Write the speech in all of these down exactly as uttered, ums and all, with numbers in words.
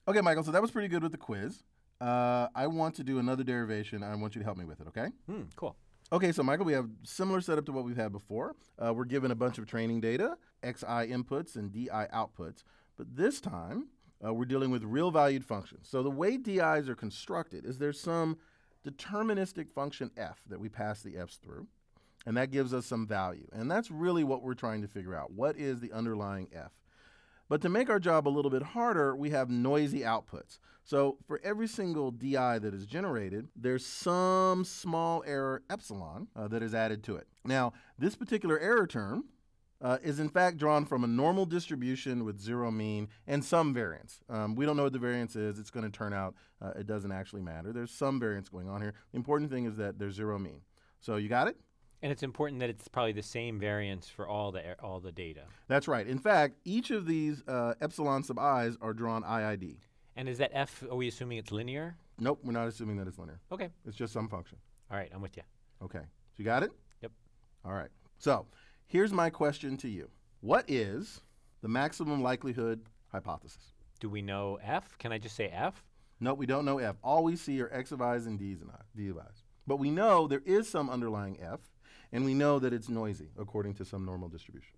Okay, Michael, so that was pretty good with the quiz. Uh, I want to do another derivation. I want you to help me with it, okay? Hmm, cool. Okay, so Michael, we have similar setup to what we've had before. Uh, we're given a bunch of training data, xi inputs and di outputs. But this time, uh, we're dealing with real-valued functions. So the way di's are constructed is there's some deterministic function f that we pass the f's through, and that gives us some value. And that's really what we're trying to figure out. What is the underlying f? But to make our job a little bit harder, we have noisy outputs. So for every single di that is generated, there's some small error epsilon uh, that is added to it. Now, this particular error term uh, is in fact drawn from a normal distribution with zero mean and some variance. Um, we don't know what the variance is. It's going to turn out uh, it doesn't actually matter. There's some variance going on here. The important thing is that there's zero mean. So you got it? And it's important that it's probably the same variance for all the all the data. That's right. In fact, each of these uh, epsilon sub i's are drawn I I D. And is that f, are we assuming it's linear? Nope, we're not assuming that it's linear. Okay. It's just some function. All right, I'm with you. Okay. So you got it? Yep. All right. So here's my question to you. What is the maximum likelihood hypothesis? Do we know f? Can I just say f? Nope, we don't know f. All we see are x of i's and d's and I, d of i's. But we know there is some underlying f, and we know that it's noisy according to some normal distribution.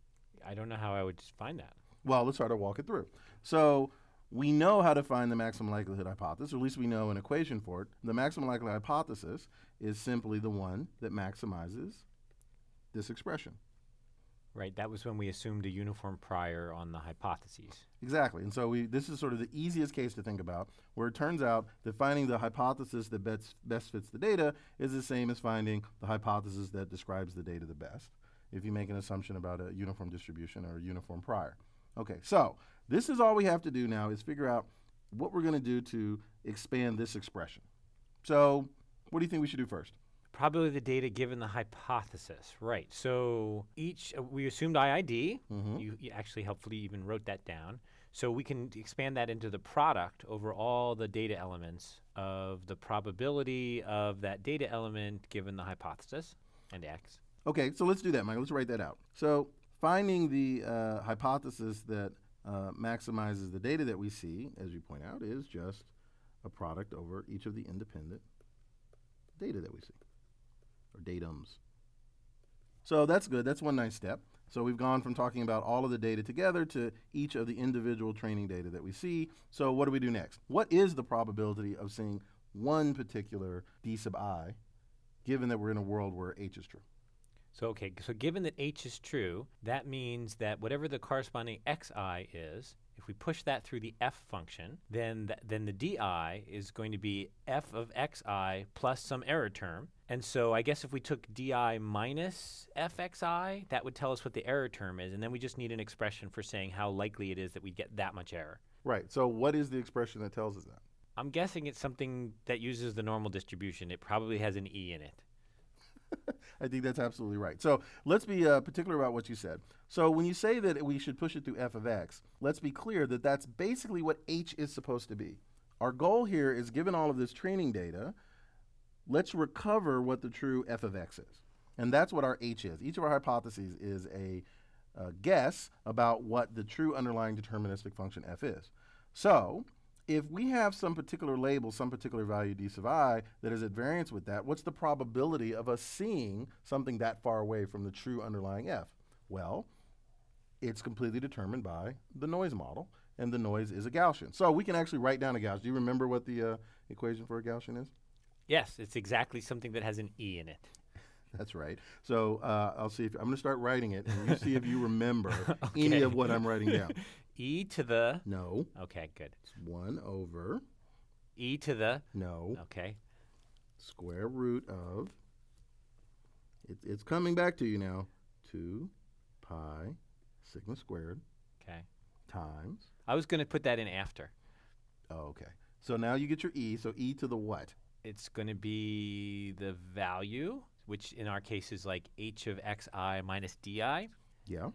I don't know how I would find that. Well, let's try to walk it through. So we know how to find the maximum likelihood hypothesis, or at least we know an equation for it. The maximum likelihood hypothesis is simply the one that maximizes this expression. Right, that was when we assumed a uniform prior on the hypotheses. Exactly, and so we, this is sort of the easiest case to think about, where it turns out that finding the hypothesis that best, best fits the data is the same as finding the hypothesis that describes the data the best, if you make an assumption about a uniform distribution or a uniform prior. Okay, so this is all we have to do now is figure out what we're going to do to expand this expression. So what do you think we should do first? Probability of the data given the hypothesis, right. So each, uh, we assumed I I D. Mm-hmm. You, you actually helpfully even wrote that down. So we can expand that into the product over all the data elements of the probability of that data element given the hypothesis and x. Okay, so let's do that, Mike. Let's write that out. So finding the uh, hypothesis that uh, maximizes the data that we see, as you point out, is just a product over each of the independent data that we see, or datums. So that's good. That's one nice step. So we've gone from talking about all of the data together to each of the individual training data that we see. So what do we do next? What is the probability of seeing one particular d sub I, given that we're in a world where h is true? So, okay, so given that h is true, that means that whatever the corresponding xi is, if we push that through the f function, then th then the di is going to be f of xi plus some error term. And so I guess if we took di minus fxi, that would tell us what the error term is, and then we just need an expression for saying how likely it is that we'd get that much error. Right. So what is the expression that tells us that? I'm guessing it's something that uses the normal distribution. It probably has an e in it. I think that's absolutely right. So let's be uh, particular about what you said. So when you say that we should push it through f of x, let's be clear that that's basically what h is supposed to be. Our goal here is, given all of this training data, let's recover what the true f of x is. And that's what our h is. Each of our hypotheses is a uh, guess about what the true underlying deterministic function f is. So if we have some particular label, some particular value d sub I that is at variance with that, what's the probability of us seeing something that far away from the true underlying f? Well, it's completely determined by the noise model, and the noise is a Gaussian. So we can actually write down a Gaussian. Do you remember what the uh, equation for a Gaussian is? Yes, it's exactly something that has an e in it. That's right. So uh, I'll see if I'm going to start writing it, and you see if you remember Okay. any of what I'm writing down. E to the. No. Okay, good. It's one over. E to the. No. Okay. Square root of. It, it's coming back to you now. two pi sigma squared. Okay. Times. I was going to put that in after. Oh, okay. So now you get your e. So e to the what? It's going to be the value, which in our case is like h of xi minus di. Yeah.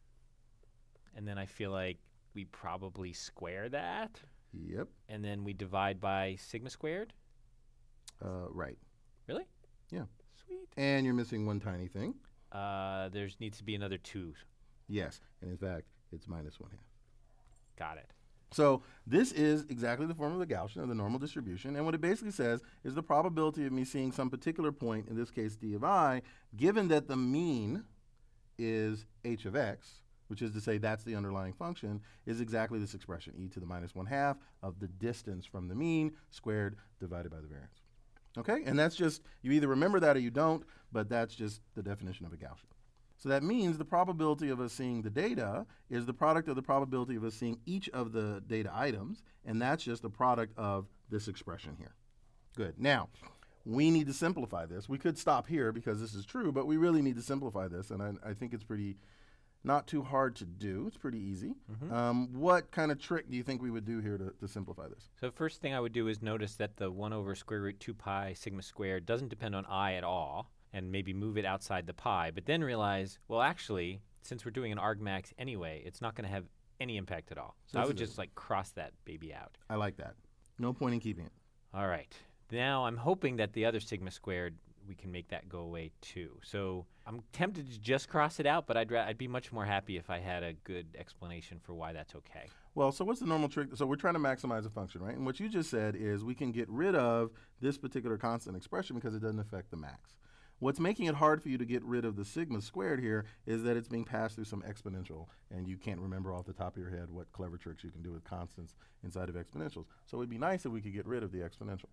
And then I feel like we probably square that. Yep. And then we divide by sigma squared. Uh, right. Really? Yeah. Sweet. And you're missing one tiny thing. Uh, there's needs to be another two. Yes. And in fact, it's minus one half. Got it. So this is exactly the form of the Gaussian, or the normal distribution, and what it basically says is the probability of me seeing some particular point, in this case d of I, given that the mean is h of x, which is to say that's the underlying function, is exactly this expression, e to the minus one half of the distance from the mean squared divided by the variance. Okay, and that's just, you either remember that or you don't, but that's just the definition of a Gaussian. So that means the probability of us seeing the data is the product of the probability of us seeing each of the data items, and that's just the product of this expression here. Good. Now, we need to simplify this. We could stop here because this is true, but we really need to simplify this, and I, I think it's pretty, not too hard to do. It's pretty easy. Mm-hmm. um, what kind of trick do you think we would do here to, to simplify this? So first thing I would do is notice that the one over square root two pi sigma squared doesn't depend on I at all, and maybe move it outside the pi, but then realize, well, actually, since we're doing an argmax anyway, it's not going to have any impact at all. So This I would is just like cross that baby out. I like that. No point in keeping it. All right. Now I'm hoping that the other sigma squared, we can make that go away too. So I'm tempted to just cross it out, but I'd, ra I'd be much more happy if I had a good explanation for why that's okay. Well, so what's the normal trick? So we're trying to maximize a function, right? And what you just said is we can get rid of this particular constant expression because it doesn't affect the max. What's making it hard for you to get rid of the sigma squared here is that it's being passed through some exponential, and you can't remember off the top of your head what clever tricks you can do with constants inside of exponentials. So it'd be nice if we could get rid of the exponential.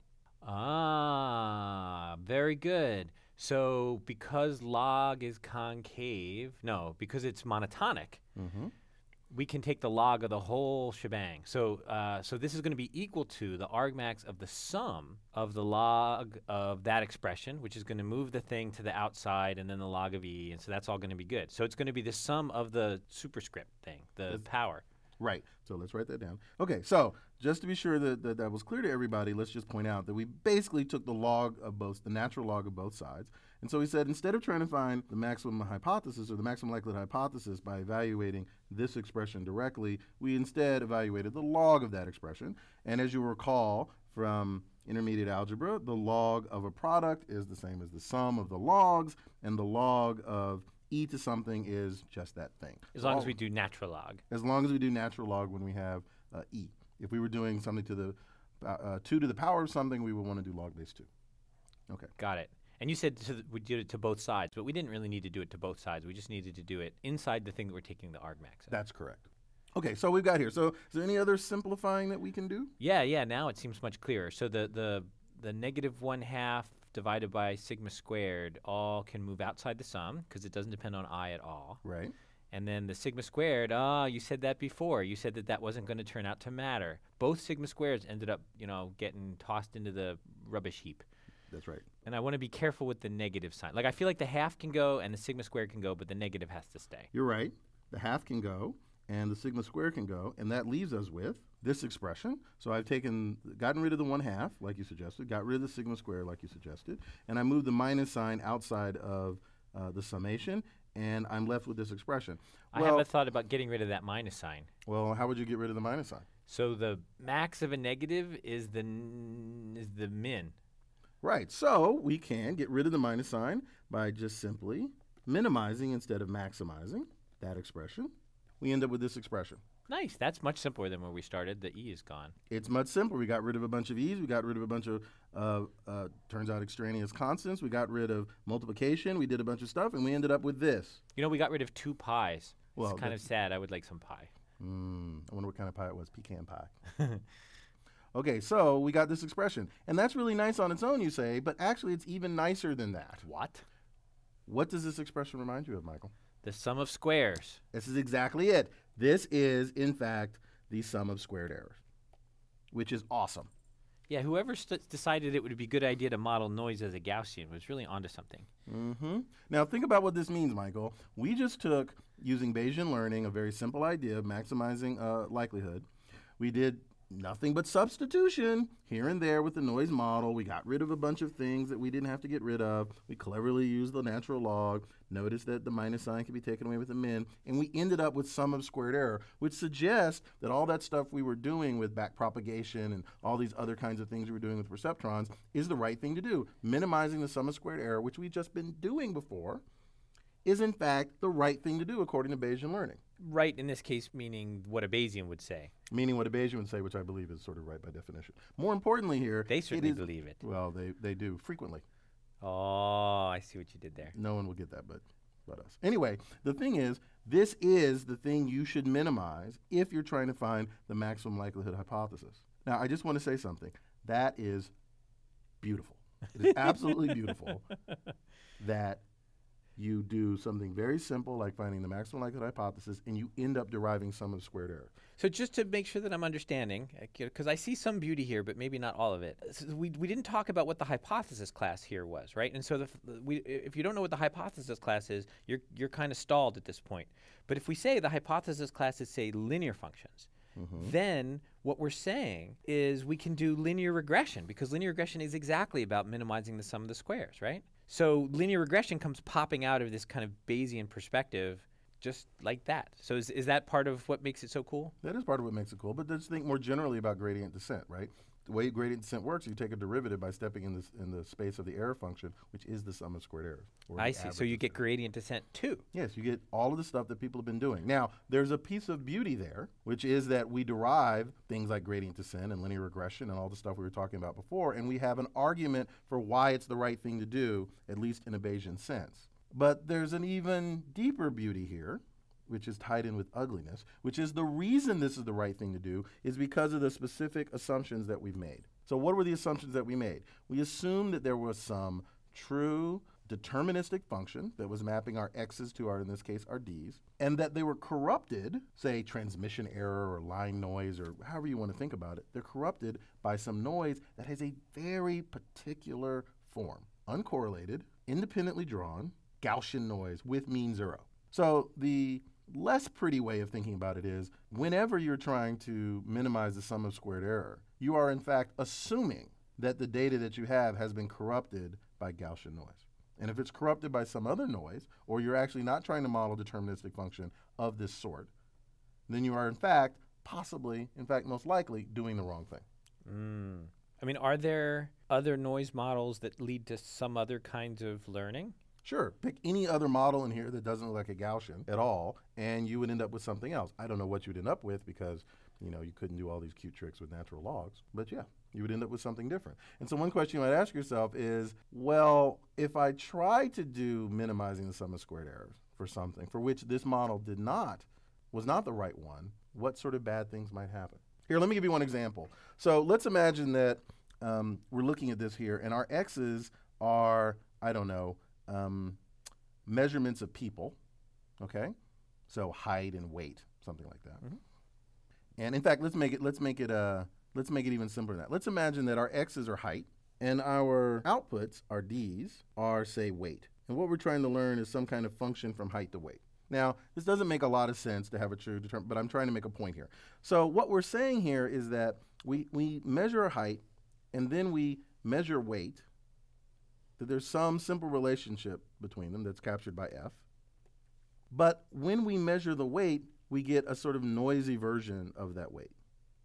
Ah, very good. So because log is concave, no, because it's monotonic, Mm-hmm. we can take the log of the whole shebang. So, uh, so this is going to be equal to the argmax of the sum of the log of that expression, which is going to move the thing to the outside, and then the log of e, and so that's all going to be good. So it's going to be the sum of the superscript thing, the That's power. Right. So let's write that down. Okay, so just to be sure that, that that was clear to everybody, let's just point out that we basically took the log of both, the natural log of both sides. And so we said instead of trying to find the maximum hypothesis or the maximum likelihood hypothesis by evaluating this expression directly, we instead evaluated the log of that expression. And as you recall from intermediate algebra, the log of a product is the same as the sum of the logs, and the log of e to something is just that thing. As long as we do natural log. As long as we do natural log when we have uh, e. If we were doing something to the uh, uh, two to the power of something, we would want to do log base two. Okay. Got it. And you said to the, we did it to both sides, but we didn't really need to do it to both sides. We just needed to do it inside the thing that we're taking the argmax of. That's correct. Okay, so we've got here. So is there any other simplifying that we can do? Yeah, yeah, now it seems much clearer. So the, the, the negative one half divided by sigma squared all can move outside the sum because it doesn't depend on I at all. Right. And then the sigma squared, ah, you said that before. You said that that wasn't going to turn out to matter. Both sigma squareds ended up, you know, getting tossed into the rubbish heap. That's right. And I want to be careful with the negative sign. Like, I feel like the half can go and the sigma squared can go, but the negative has to stay. You're right. The half can go and the sigma square can go, and that leaves us with this expression. So I've taken, gotten rid of the one half, like you suggested, got rid of the sigma square, like you suggested, and I moved the minus sign outside of uh, the summation, and I'm left with this expression. I well, haven't thought about getting rid of that minus sign. Well, how would you get rid of the minus sign? So the max of a negative is the n is the min. Right. So we can get rid of the minus sign by just simply minimizing instead of maximizing that expression. We end up with this expression. Nice. That's much simpler than where we started. The e is gone. It's much simpler. We got rid of a bunch of e's. We got rid of a bunch of, uh, uh, turns out, extraneous constants. We got rid of multiplication. We did a bunch of stuff, and we ended up with this. You know, we got rid of two pies. Well, it's kind of sad. I would like some pie. Mm, I wonder what kind of pie it was. Pecan pie. Okay, so we got this expression. And that's really nice on its own, you say, but actually it's even nicer than that. What? What does this expression remind you of, Michael? The sum of squares. This is exactly it. This is, in fact, the sum of squared errors, which is awesome. Yeah, whoever st decided it would be a good idea to model noise as a Gaussian was really onto something. Mm-hmm. Now, think about what this means, Michael. We just took, using Bayesian learning, a very simple idea of maximizing uh, likelihood. We did nothing but substitution here and there with the noise model. We got rid of a bunch of things that we didn't have to get rid of. We cleverly used the natural log. Notice that the minus sign can be taken away with the min. And we ended up with sum of squared error, which suggests that all that stuff we were doing with backpropagation and all these other kinds of things we were doing with perceptrons is the right thing to do. Minimizing the sum of squared error, which we've just been doing before, is in fact the right thing to do according to Bayesian learning. Right in this case, meaning what a Bayesian would say. Meaning what a Bayesian would say, which I believe is sort of right by definition. More importantly here, They certainly it is, believe it. Well, they, they do frequently. Oh, I see what you did there. No one will get that but, but us. Anyway, the thing is, this is the thing you should minimize if you're trying to find the maximum likelihood hypothesis. Now, I just want to say something. That is beautiful. It is absolutely beautiful that you do something very simple like finding the maximum likelihood hypothesis and you end up deriving sum of squared error. So just to make sure that I'm understanding, because I see some beauty here, but maybe not all of it. So we, we didn't talk about what the hypothesis class here was, right? And so the, we, if you don't know what the hypothesis class is, you're, you're kind of stalled at this point. But if we say the hypothesis class is, say, linear functions, mm-hmm. then what we're saying is we can do linear regression, because linear regression is exactly about minimizing the sum of the squares, right? So linear regression comes popping out of this kind of Bayesian perspective just like that. So is, is that part of what makes it so cool? That is part of what makes it cool, but just think more generally about gradient descent, right? The way gradient descent works, you take a derivative by stepping in, this, in the space of the error function, which is the sum of squared errors. I see. So you get gradient descent too. Yes, you get all of the stuff that people have been doing. Now, there's a piece of beauty there, which is that we derive things like gradient descent and linear regression and all the stuff we were talking about before, and we have an argument for why it's the right thing to do, at least in a Bayesian sense. But there's an even deeper beauty here, which is tied in with ugliness, which is the reason this is the right thing to do is because of the specific assumptions that we've made. So what were the assumptions that we made? We assumed that there was some true deterministic function that was mapping our x's to our, in this case, our d's, and that they were corrupted, say transmission error or line noise or however you want to think about it, they're corrupted by some noise that has a very particular form, uncorrelated, independently drawn, Gaussian noise with mean zero. So the less pretty way of thinking about it is whenever you're trying to minimize the sum of squared error, you are in fact assuming that the data that you have has been corrupted by Gaussian noise. And if it's corrupted by some other noise, or you're actually not trying to model deterministic function of this sort, then you are in fact, possibly, in fact most likely, doing the wrong thing. Mm. I mean, are there other noise models that lead to some other kinds of learning? Sure, pick any other model in here that doesn't look like a Gaussian at all, and you would end up with something else. I don't know what you would end up with because, you know, you couldn't do all these cute tricks with natural logs, but yeah, you would end up with something different. And so one question you might ask yourself is, well, if I try to do minimizing the sum of squared errors for something for which this model did not, was not the right one, what sort of bad things might happen? Here, let me give you one example. So let's imagine that um, we're looking at this here, and our x's are, I don't know, Um, measurements of people, okay? So height and weight, something like that. Mm-hmm. And in fact, let's make it let's make it uh let's make it even simpler than that. Let's imagine that our x's are height and our outputs, our d's, are say weight. And what we're trying to learn is some kind of function from height to weight. Now, this doesn't make a lot of sense to have a true determinant, but I'm trying to make a point here. So what we're saying here is that we we measure our height and then we measure weight, that there's some simple relationship between them that's captured by F. But when we measure the weight, we get a sort of noisy version of that weight.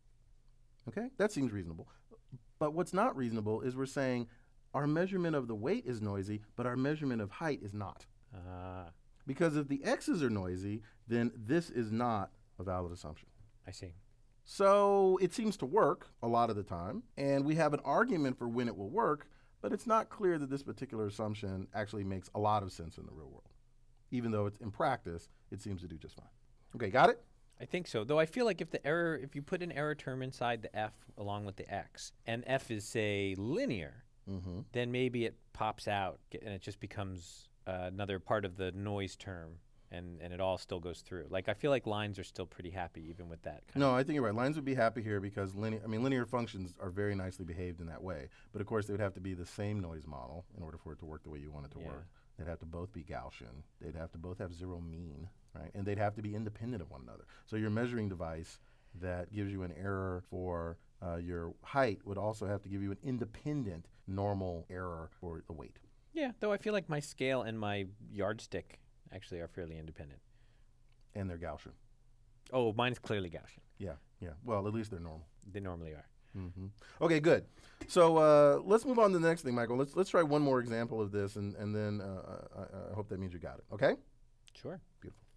Okay? That seems reasonable. But what's not reasonable is we're saying our measurement of the weight is noisy, but our measurement of height is not. Uh, because if the x's are noisy, then this is not a valid assumption. I see. So it seems to work a lot of the time, and we have an argument for when it will work, but it's not clear that this particular assumption actually makes a lot of sense in the real world. Even though it's in practice, it seems to do just fine. Okay, got it? I think so. Though I feel like if the error, if you put an error term inside the f along with the x, and f is, say, linear, mm-hmm. then maybe it pops out and it just becomes uh, another part of the noise term, and, and it all still goes through. Like, I feel like lines are still pretty happy even with that. Kind no, of I think you're right. Lines would be happy here because linear, I mean, linear functions are very nicely behaved in that way. But of course, they would have to be the same noise model in order for it to work the way you want it to yeah. work. They'd have to both be Gaussian. They'd have to both have zero mean, right? And they'd have to be independent of one another. So your measuring device that gives you an error for uh, your height would also have to give you an independent normal error for the weight. Yeah, though I feel like my scale and my yardstick actually are fairly independent. And they're Gaussian. Oh, mine's clearly Gaussian. Yeah, yeah. Well, at least they're normal. They normally are. Mm-hmm. Okay, good. So uh, let's move on to the next thing, Michael. Let's let's try one more example of this, and, and then uh, I, I hope that means you got it. Okay? Sure. Beautiful.